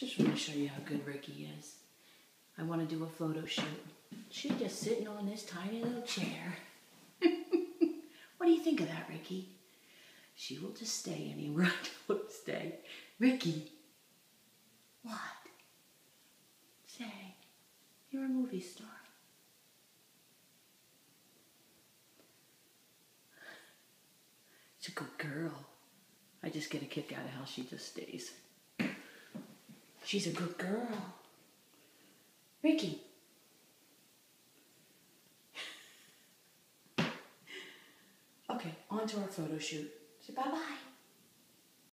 Just want to show you how good Ricky is. I want to do a photo shoot. She's just sitting on this tiny little chair. What do you think of that, Ricky? She will just stay anywhere I tell her to stay. Ricky. What? Say, you're a movie star. She's a good girl. I just get a kick out of how she just stays. She's a good girl. Ricky. Okay, on to our photo shoot. Say bye-bye.